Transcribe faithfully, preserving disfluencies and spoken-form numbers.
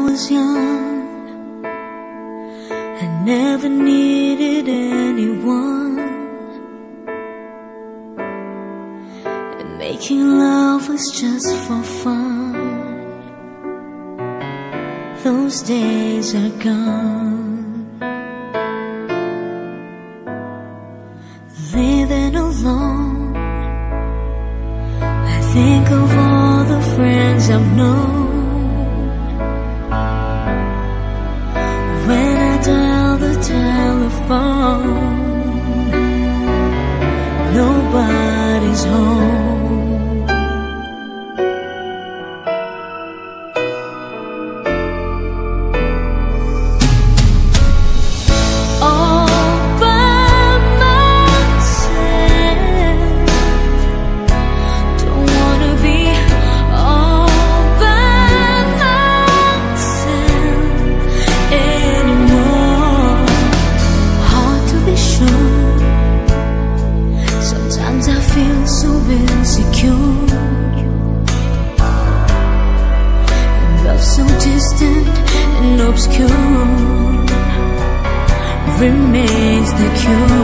was young, I never needed anyone, and making love was just for fun. Those days are gone. Living alone, I think of all the friends I've known. When I dial the telephone, nobody's home. So insecure, and love so distant and obscure remains the cure.